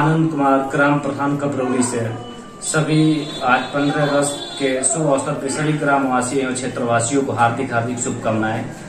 आनंद कुमार, ग्राम प्रधान कपरौली से। सभी आज 15 अगस्त के शुभ अवसर पर सभी ग्रामवासी एवं क्षेत्रवासियों को हार्दिक हार्दिक शुभकामनाएं।